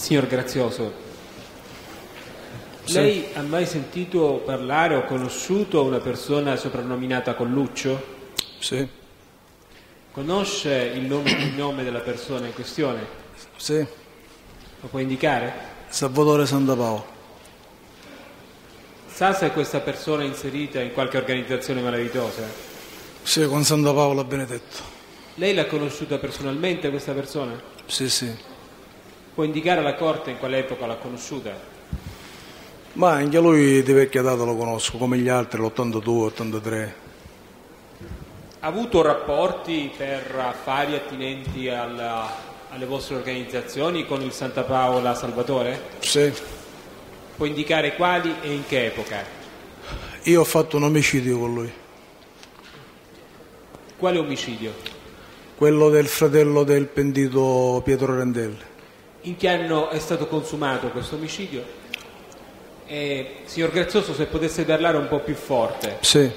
Signor Grazioso, lei ha mai sentito parlare o conosciuto una persona soprannominata Colluccio? Sì. Conosce il nome e il nome della persona in questione? Sì. Lo può indicare? Salvatore Santapaola. Sa se questa persona è inserita in qualche organizzazione malavitosa? Sì, con Santapaola Benedetto. Lei l'ha conosciuta personalmente questa persona? Sì, sì. Può indicare alla Corte in quale epoca l'ha conosciuta? Ma anche lui di vecchia data lo conosco, come gli altri, l'82, 83. Ha avuto rapporti per affari attinenti alle vostre organizzazioni con il Santapaola Salvatore? Sì. Può indicare quali e in che epoca? Io ho fatto un omicidio con lui. Quale omicidio? Quello del fratello del pentito Pietro Randelli. In che anno è stato consumato questo omicidio? Signor Grazioso, se potesse parlare un po' più forte. Sì.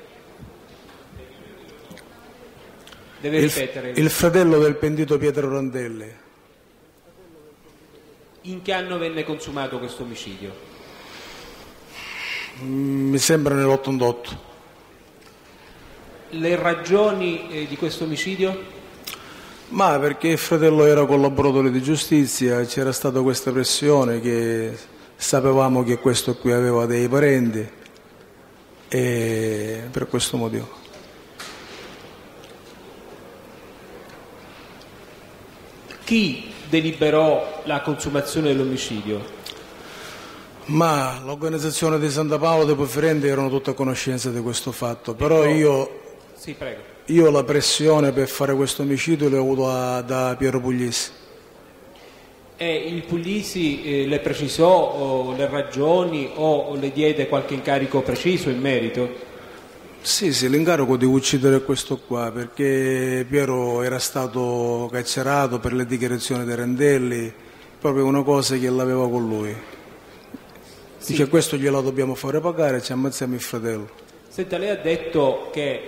Deve ripetere. Il fratello del pentito Pietro Randelli. In che anno venne consumato questo omicidio? Mi sembra nell'88. Le ragioni di questo omicidio? Ma perché il fratello era collaboratore di giustizia, c'era stata questa pressione che sapevamo che questo qui aveva dei parenti e per questo motivo. Chi deliberò la consumazione dell'omicidio? Ma l'organizzazione di Santapaola dei Pofferenti erano tutte a conoscenza di questo fatto, però Sì, prego. Io la pressione per fare questo omicidio l'ho avuto da Piero Puglisi. E il Puglisi le precisò le ragioni o le diede qualche incarico preciso in merito? Sì, l'incarico di uccidere questo qua, perché Piero era stato carcerato per le dichiarazioni dei Randelli, proprio una cosa che l'aveva con lui. Sì. Dice questo gliela dobbiamo fare pagare, ci ammazziamo il fratello. Senta, lei ha detto che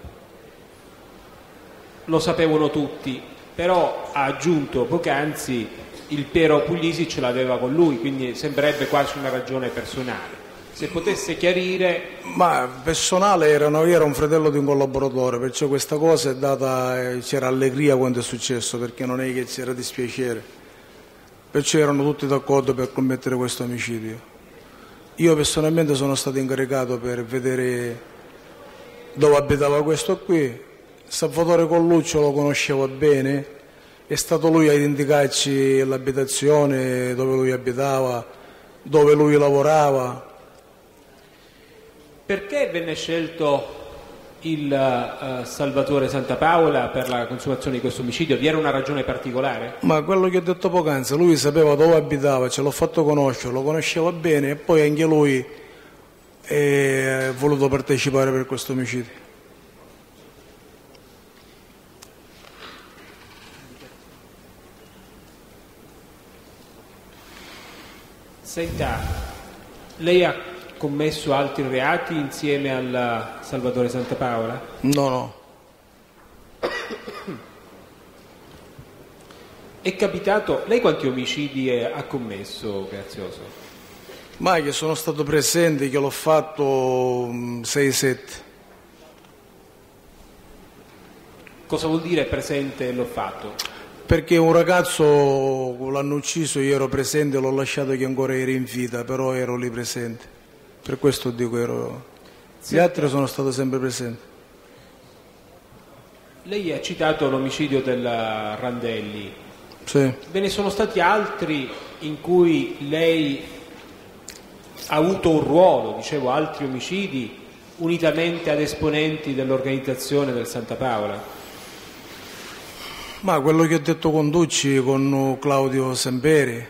lo sapevano tutti, però ha aggiunto poc'anzi il Piero Puglisi ce l'aveva con lui, quindi sembrerebbe quasi una ragione personale. Se potesse chiarire... Ma personale era un fratello di un collaboratore, perciò questa cosa è data, c'era allegria quando è successo, perché non è che c'era dispiacere. Perciò erano tutti d'accordo per commettere questo omicidio. Io personalmente sono stato incaricato per vedere dove abitava questo qui. Salvatore Colluccio lo conoscevo bene, è stato lui a indicarci l'abitazione, dove lui abitava, dove lui lavorava. Perché venne scelto il Salvatore Santapaola per la consumazione di questo omicidio? Vi era una ragione particolare? Ma quello che ho detto poc'anzi, lui sapeva dove abitava, ce l'ho fatto conoscere, lo conosceva bene e poi anche lui è voluto partecipare per questo omicidio. Senta, lei ha commesso altri reati insieme al Salvatore Santapaola? No. È capitato, lei quanti omicidi ha commesso, Grazioso? Ma che sono stato presente, che l'ho fatto 6-7. Cosa vuol dire presente e l'ho fatto? Perché un ragazzo l'hanno ucciso, io ero presente, l'ho lasciato che ancora era in vita, però ero lì presente. Per questo dico ero. Gli altri sono stato sempre presente. Lei ha citato l'omicidio del Randelli. Sì. Ve ne sono stati altri in cui lei ha avuto un ruolo, dicevo, altri omicidi, unitamente ad esponenti dell'organizzazione del Santapaola? Ma quello che ho detto con Ducci, con Claudio Semperi,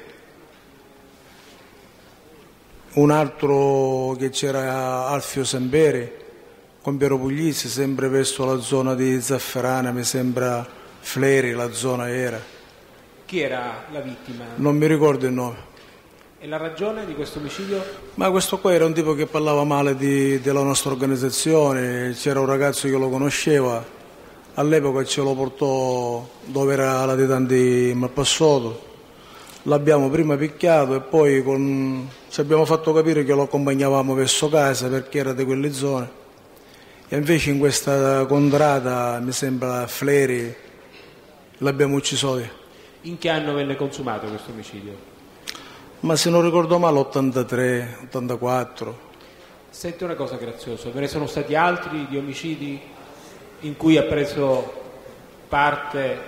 un altro che c'era Alfio Semperi, con Piero Puglisi, sempre verso la zona di Zafferana, mi sembra Fleri, la zona era. Chi era la vittima? Non mi ricordo il nome. E la ragione di questo omicidio? Ma questo qua era un tipo che parlava male della nostra organizzazione, c'era un ragazzo che lo conosceva. All'epoca ce lo portò dove era latitante Malpassoto, L'abbiamo prima picchiato e poi ci abbiamo fatto capire che lo accompagnavamo verso casa perché era di quelle zone. E invece in questa contrada, mi sembra Fleri, l'abbiamo ucciso via. In che anno venne consumato questo omicidio? Ma se non ricordo male 83, 84. Senti una cosa, Grazioso, ve ne sono stati altri di omicidi in cui ha preso parte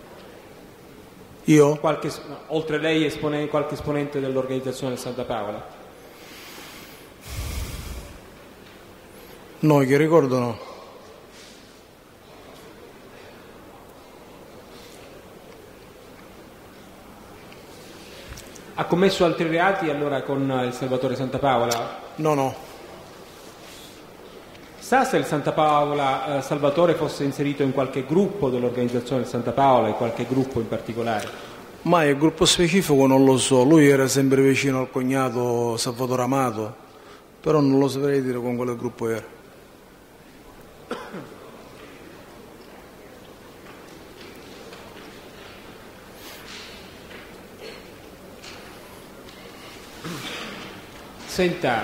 Io? oltre lei qualche esponente dell'organizzazione del Santa Paola? No, che ricordo no. Ha commesso altri reati allora con il Salvatore Santa Paola? No. Sa se il Santa Paola Salvatore fosse inserito in qualche gruppo dell'organizzazione del Santa Paola, in qualche gruppo in particolare? Ma il gruppo specifico non lo so, lui era sempre vicino al cognato Salvatore Amato, però non lo saprei dire con quale gruppo era. Senta,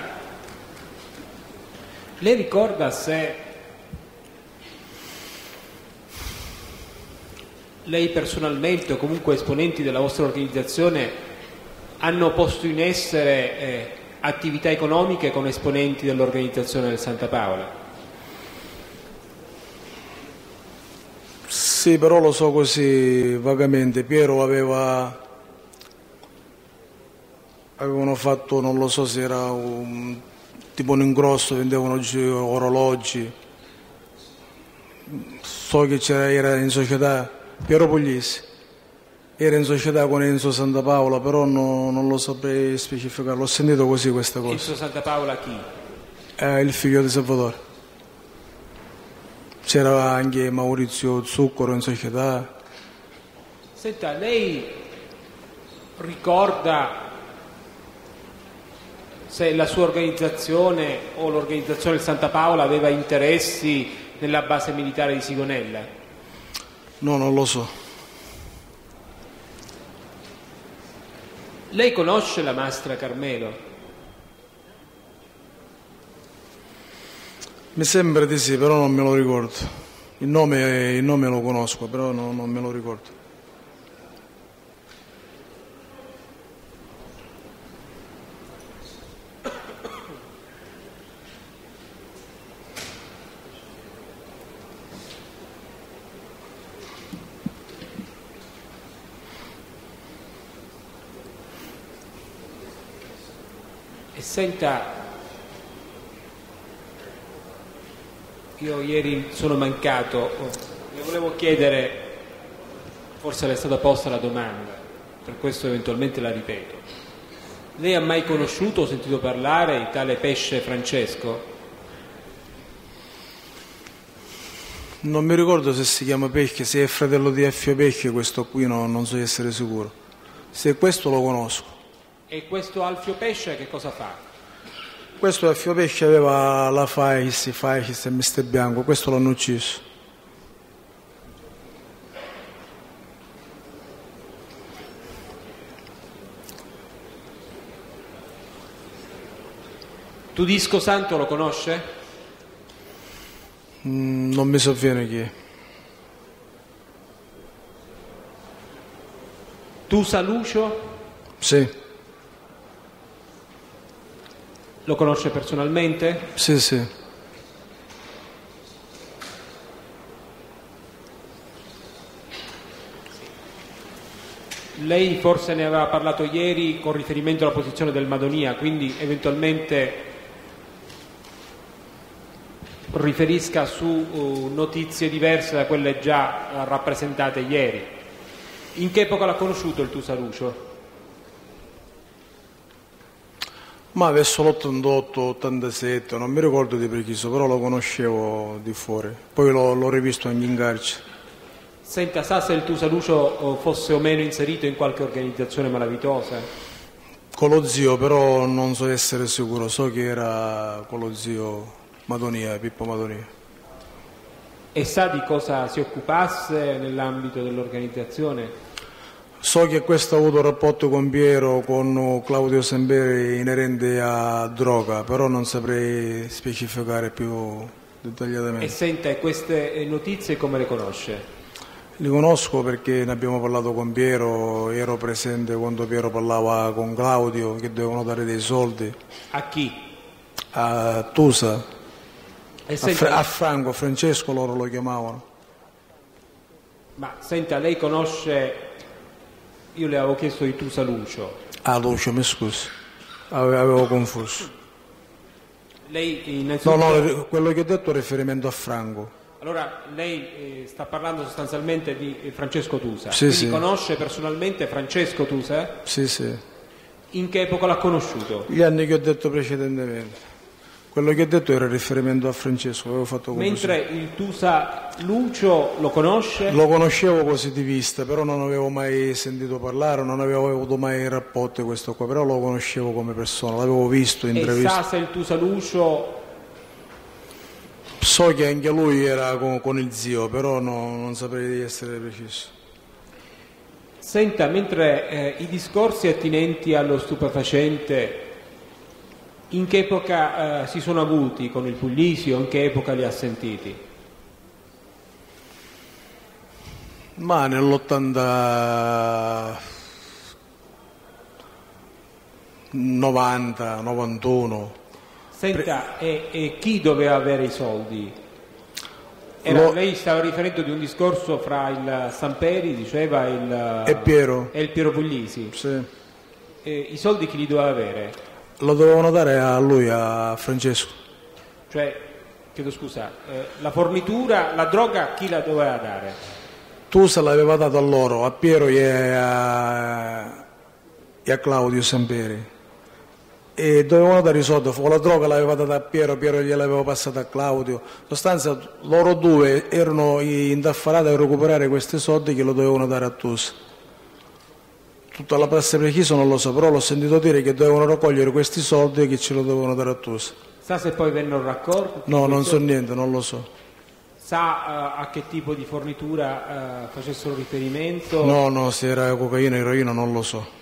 lei ricorda se lei personalmente o comunque esponenti della vostra organizzazione hanno posto in essere attività economiche con esponenti dell'organizzazione del Santa Paola? Sì, però lo so così vagamente. Piero avevano fatto, non lo so se era tipo un ingrosso, vendevano orologi. So che era in società, Piero Puglisi, era in società con Enzo Santa Paola, però non lo saprei specificare, l'ho sentito così questa cosa. Enzo Santa Paola chi? Il figlio di Salvatore. C'era anche Maurizio Zuccaro in società. Senta, lei ricorda se la sua organizzazione o l'organizzazione del Santa Paola aveva interessi nella base militare di Sigonella? No, non lo so. Lei conosce la Mastra Carmelo? Mi sembra di sì, però non me lo ricordo. Il nome lo conosco, però non me lo ricordo. E senta, io ieri sono mancato, le volevo chiedere, forse le è stata posta la domanda, per questo eventualmente la ripeto. Lei ha mai conosciuto o sentito parlare di tale Pesce Francesco? Non mi ricordo se si chiama Pesce, se è fratello di Effio Pesce, questo qui non so essere sicuro. Se questo lo conosco. E questo Alfio Pesce che cosa fa? Questo Effio Pesce aveva la Facis e Mister Bianco, questo l'hanno ucciso. Tudisco Santo lo conosce? Non mi sovviene chi è. Tusa Lucio? Sì. Lo conosce personalmente? Sì. Lei forse ne aveva parlato ieri con riferimento alla posizione del Madonia, quindi eventualmente riferisca su notizie diverse da quelle già rappresentate ieri. In che epoca l'ha conosciuto il Tusalucio? Ma verso l'88, 87, non mi ricordo di preciso, però lo conoscevo di fuori. Poi l'ho rivisto anche in carcere. Senta, sa se il Tusalucio fosse o meno inserito in qualche organizzazione malavitosa? Con lo zio, però non so essere sicuro, so che era con lo zio Madonia, Pippo Madonia. E sa di cosa si occupasse nell'ambito dell'organizzazione? So che questo ha avuto rapporto con Piero, con Claudio Semperi inerente a droga, però non saprei specificare più dettagliatamente. E senta, queste notizie come le conosce? Li conosco perché ne abbiamo parlato con Piero, ero presente quando Piero parlava con Claudio che dovevano dare dei soldi A chi? a Tusa, E senta, a Franco, Francesco loro lo chiamavano. ma senta, lei conosce, io le avevo chiesto di Tusa Lucio, Ah, Lucio, mi scusi, avevo confuso. lei No, innanzitutto... no, quello che ho detto è riferimento a Franco. Allora, lei sta parlando sostanzialmente di Francesco Tusa, Sì, quindi sì. conosce personalmente Francesco Tusa? Sì, sì, In che epoca l'ha conosciuto? gli anni che ho detto precedentemente. Quello che ho detto era riferimento a Francesco, avevo fatto confusione. Mentre il Tusa Lucio lo conosce? Lo conoscevo così di vista, però non avevo mai sentito parlare, non avevo avuto mai rapporti con questo qua, però lo conoscevo come persona, l'avevo visto, E intravisto. sa se il Tusa Lucio... So che anche lui era con il zio, però non saprei di essere preciso. Senta, mentre i discorsi attinenti allo stupefacente, in che epoca si sono avuti con il Puglisi o in che epoca li ha sentiti? Ma nell'80, 90, 91, Senta, e chi doveva avere i soldi? Lei stava riferendo di un discorso fra il Samperi, diceva, e Piero, e il Piero Puglisi. sì. I soldi chi li doveva avere? Lo dovevano dare a lui, a Francesco. Cioè, chiedo scusa, la fornitura, la droga chi la doveva dare? Tusa l'aveva dato a loro, a Piero e a Claudio Semperi. E dovevano dare i soldi, la droga l'aveva data a Piero, Piero gliel'aveva passata a Claudio. In sostanza loro due erano indaffarati a recuperare questi soldi che lo dovevano dare a Tusa. Tutta la prassi precisa non lo so, però l'ho sentito dire che dovevano raccogliere questi soldi e che ce lo dovevano dare a Tusa. Sa se poi vennero raccolti? No, non so niente, non lo so. Sa a che tipo di fornitura facessero riferimento? No, se era cocaina, eroina, non lo so.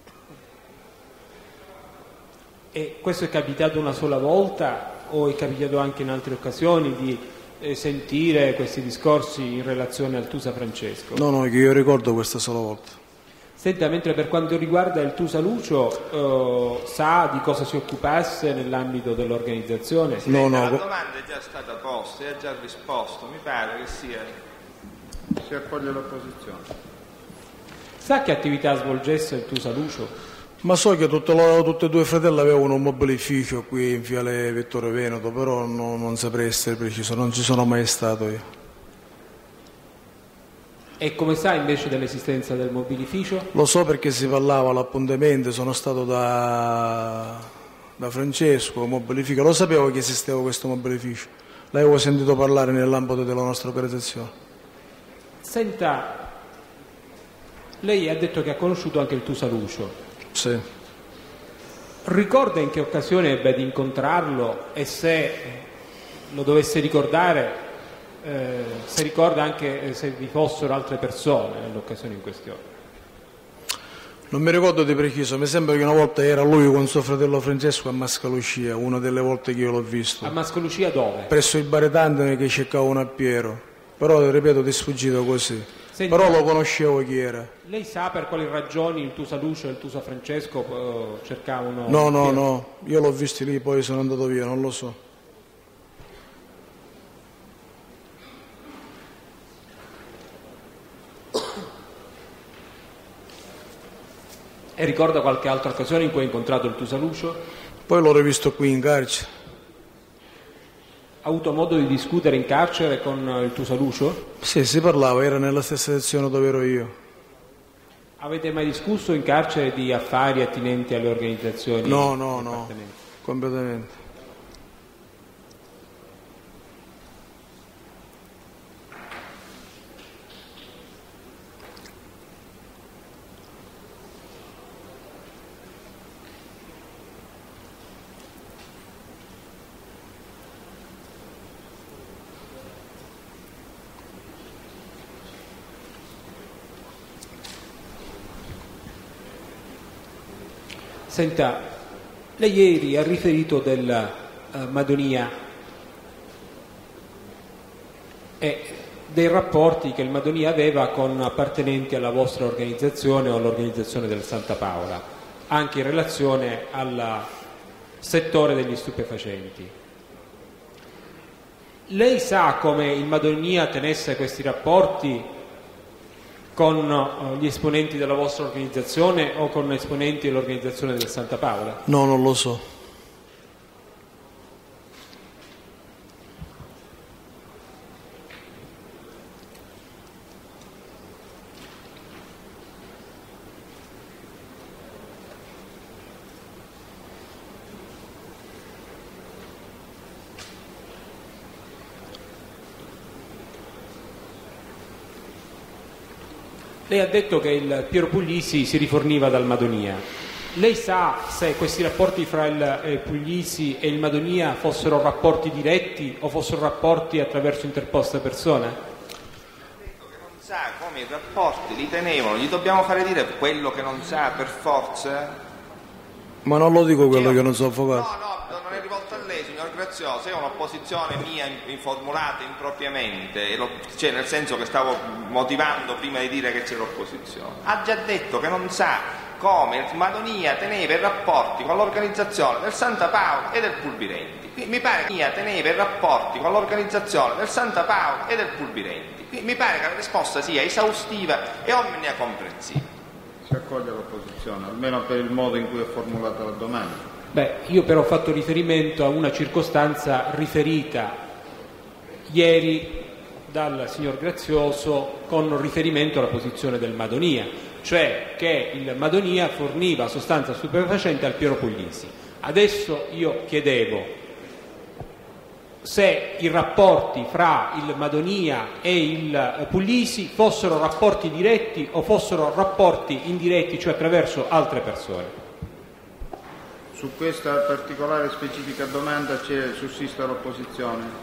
E questo è capitato una sola volta o è capitato anche in altre occasioni di sentire questi discorsi in relazione al Tusa Francesco? No, che io ricordo questa sola volta. Senta, mentre per quanto riguarda il Tusa Lucio, sa di cosa si occupasse nell'ambito dell'organizzazione? No. La domanda è già stata posta e ha già risposto, mi pare che sia... Si accoglie l'opposizione. Sa che attività svolgesse il Tusa Lucio? Ma so che tutti e due i fratelli avevano un mobilificio qui in Viale Vittorio Veneto, però non saprei essere preciso, non ci sono mai stato io. E come sa invece dell'esistenza del mobilificio? Lo so perché si parlava all'appuntamento, sono stato da Francesco, mobilificio, lo sapevo che esisteva questo mobilificio, l'avevo sentito parlare nell'ambito della nostra organizzazione. Senta, lei ha detto che ha conosciuto anche il Tusa Lucio. Sì. Ricorda in che occasione ebbe ad incontrarlo e se lo dovesse ricordare, se ricorda anche se vi fossero altre persone nell'occasione in questione? Non mi ricordo di preciso, mi sembra che una volta era lui con suo fratello Francesco a Mascalucia, una delle volte che io l'ho visto. A Mascalucia dove? Presso il baretante che cercavano a Piero, però ripeto di sfuggito così. Senta, però lo conoscevo chi era. Lei sa per quali ragioni il Tusa Lucio e il Tusa Francesco cercavano? No, io l'ho visto lì, poi sono andato via, non lo so. E ricorda qualche altra occasione in cui ha incontrato il Tusa Lucio? Poi l'ho rivisto qui in carcere. Ha avuto modo di discutere in carcere con il Tusa Lucio? Sì, si parlava, era nella stessa sezione dove ero io. Avete mai discusso in carcere di affari attinenti alle organizzazioni? No, completamente. Senta, lei ieri ha riferito del Madonia e dei rapporti che il Madonia aveva con appartenenti alla vostra organizzazione o all'organizzazione del Santa Paola, anche in relazione al settore degli stupefacenti. Lei sa come il Madonia tenesse questi rapporti con gli esponenti della vostra organizzazione o con esponenti dell'organizzazione del Santa Paola? No, non lo so. Lei ha detto che il Piero Puglisi si riforniva dal Madonia. Lei sa se questi rapporti fra il Puglisi e il Madonia fossero rapporti diretti o fossero rapporti attraverso interposte persone? Ha detto che non sa come i rapporti li tenevano, gli dobbiamo fare dire quello che non sa per forza? Ma non lo dico quello che non so, avvocato. No, non è rivolto a lei, signor Grazioso, è un'opposizione mia formulata impropriamente, cioè nel senso che stavo motivando prima di dire che c'era opposizione. Ha già detto che non sa come il Madonia teneva i rapporti con l'organizzazione del Santa Paola e del Pulvirenti. Mi pare che teneva i rapporti con l'organizzazione del Santa Paola e del Pulvirenti. Mi pare che la risposta sia esaustiva e omnia comprensiva. Si accoglie l'opposizione, almeno per il modo in cui è formulata la domanda. Io però ho fatto riferimento a una circostanza riferita ieri dal signor Grazioso con riferimento alla posizione del Madonia, cioè che il Madonia forniva sostanza stupefacente al Piero Puglisi. Adesso io chiedevo se i rapporti fra il Madonia e il Puglisi fossero rapporti diretti o fossero rapporti indiretti, cioè attraverso altre persone. Su questa particolare specifica domanda sussiste l'opposizione?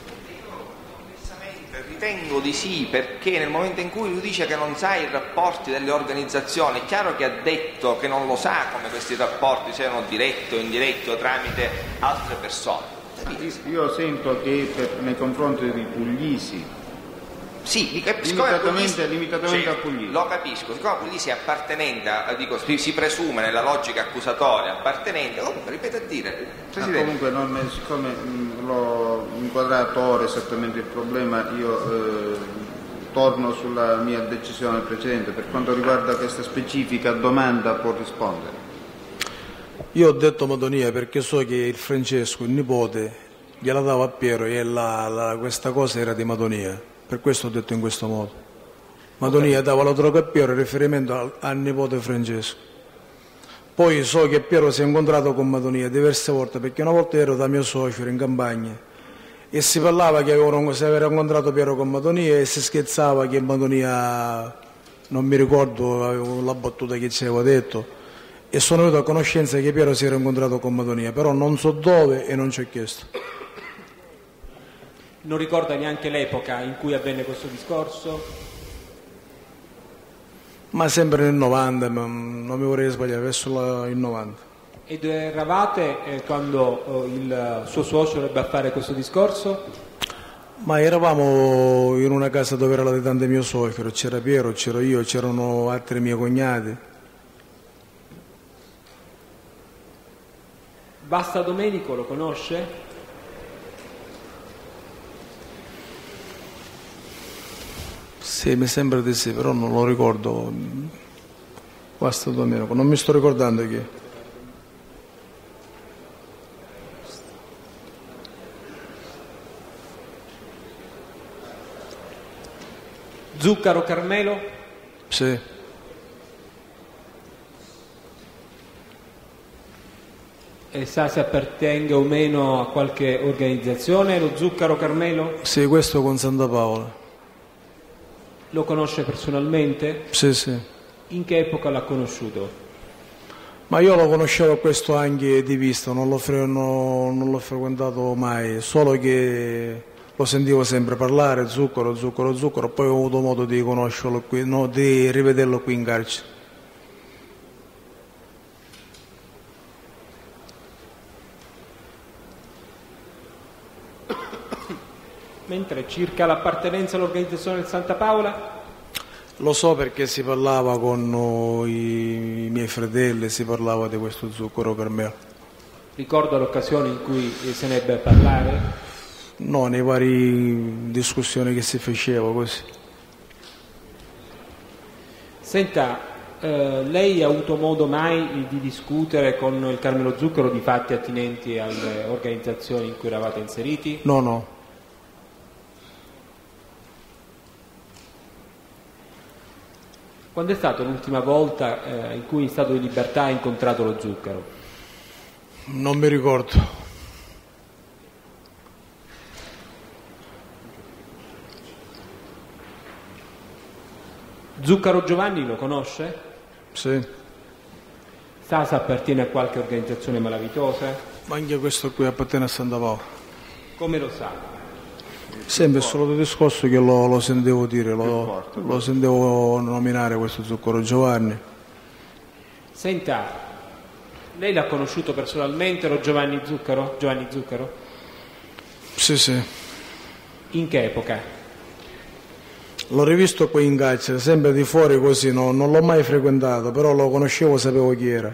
Ritengo di sì, perché nel momento in cui lui dice che non sa i rapporti delle organizzazioni, è chiaro che ha detto che non lo sa come questi rapporti siano diretti o indiretti o tramite altre persone. Io sento che nei confronti di Puglisi, sì, limitatamente a Puglisi. Lo capisco, siccome Puglisi è appartenente, si presume nella logica accusatoria appartenente, ripeto a dire, Presidente. Comunque, siccome l'ho inquadrato ora esattamente il problema, io torno sulla mia decisione precedente. Per quanto riguarda questa specifica domanda può rispondere. Io ho detto Madonia perché so che il Francesco, il nipote, gliela dava a Piero e questa cosa era di Madonia. Per questo ho detto in questo modo. Madonia dava la droga a Piero in riferimento al nipote Francesco. Poi so che Piero si è incontrato con Madonia diverse volte, perché una volta ero da mio socio, ero in campagna, e si parlava che si aveva incontrato Piero con Madonia e si scherzava che Madonia, non mi ricordo, avevo la battuta che ci aveva detto, e sono venuto a conoscenza che Piero si era incontrato con Madonia, però non so dove e non ci ho chiesto. Non ricorda neanche l'epoca in cui avvenne questo discorso? Ma sempre nel 90, non mi vorrei sbagliare, verso il 90. E dove eravate quando il suo suocero ebbe a fare questo discorso? Ma eravamo in una casa dove era la detante mio suocero, c'era Piero, c'ero io, c'erano altri miei cognati. Basta Domenico lo conosce? Sì, mi sembra di sì, però non lo ricordo. Basta Domenico, non mi sto ricordando chi è. Zuccaro Carmelo? Sì. E sa se appartenga o meno a qualche organizzazione, lo Zuccaro Carmelo? Sì, questo con Santa Paola. Lo conosce personalmente? Sì, sì. In che epoca l'ha conosciuto? Ma io lo conoscevo questo anche di vista, non l'ho frequentato mai, solo che lo sentivo sempre parlare, zucchero, poi ho avuto modo di conoscerlo qui, di rivederlo qui in carcere. Mentre circa l'appartenenza all'organizzazione del Santa Paola? Lo so perché si parlava con i miei fratelli, si parlava di questo zucchero Carmelo. Ricordo l'occasione in cui se ne ebbe a parlare? No, nei vari discussioni che si faceva così. Senta, lei ha avuto modo mai di discutere con il Carmelo Zucchero di fatti attinenti alle organizzazioni in cui eravate inseriti? No, no. Quando è stata l'ultima volta in cui in stato di libertà ha incontrato lo Zucchero? Non mi ricordo. Zucchero Giovanni lo conosce? Sì. Sa se appartiene a qualche organizzazione malavitosa? Ma anche questo qui appartiene a Santa Paola. Come lo sa? Sempre solo il discorso che lo sentivo dire, lo sentivo nominare questo Zucchero Giovanni. Senta, lei l'ha conosciuto personalmente lo Giovanni Zucchero? Giovanni Zucchero? Sì, sì. In che epoca? L'ho rivisto qui in carcere, sempre di fuori così, non l'ho mai frequentato, però lo conoscevo, sapevo chi era.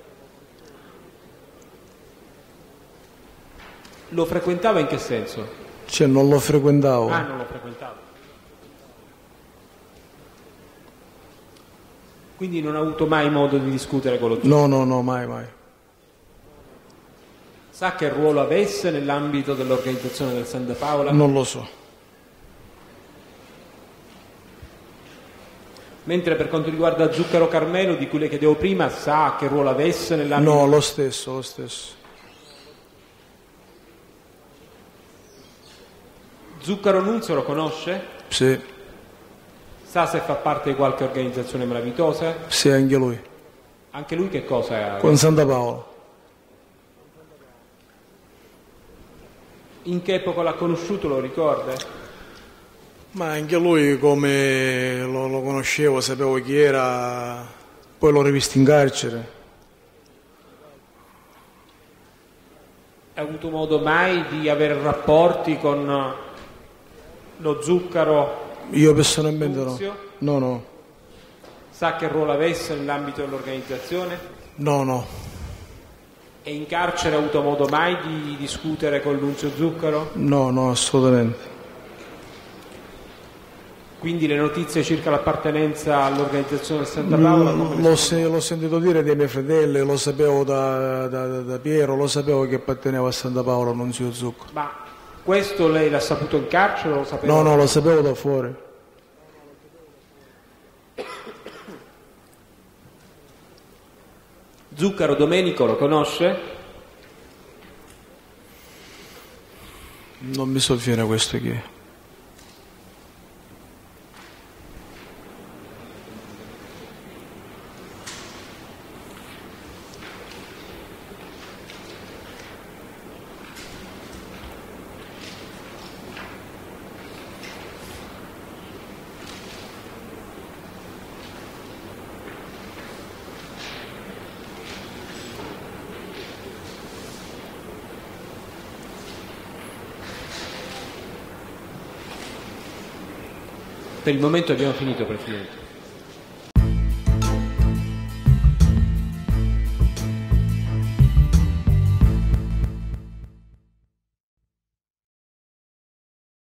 Lo frequentava in che senso? Cioè non lo frequentavo. Ah, non lo frequentava. Quindi non ha avuto mai modo di discutere con lo Zucchero? No, mai. Sa che ruolo avesse nell'ambito dell'organizzazione del Santa Paola? Non lo so. Mentre per quanto riguarda Zucchero Carmelo, di cui le chiedevo prima, sa che ruolo avesse nell'ambito? No, lo stesso. Zucchero Nunzio lo conosce? Sì. Sa se fa parte di qualche organizzazione malavitosa? Sì, anche lui. Anche lui che cosa? Con Santa Paola. In che epoca l'ha conosciuto, lo ricorda? Ma anche lui, come lo conoscevo, sapevo chi era, poi l'ho rivisto in carcere. Ha avuto modo mai di avere rapporti con lo Zucchero? Io personalmente Nunzio? No. Sa che ruolo avesse nell'ambito dell'organizzazione? No. E in carcere ha avuto modo mai di discutere con Nunzio Zucchero? No, assolutamente. Quindi le notizie circa l'appartenenza all'organizzazione del Santa Paola? L'ho sentito dire dai miei fratelli, lo sapevo da Piero, lo sapevo che apparteneva a Santa Paola, Nunzio Zucchero. Ma questo lei l'ha saputo in carcere o lo sapeva? No, lo sapevo da fuori. Zucchero Domenico lo conosce? Non mi sovviene questo chi è. Per il momento abbiamo finito, Presidente.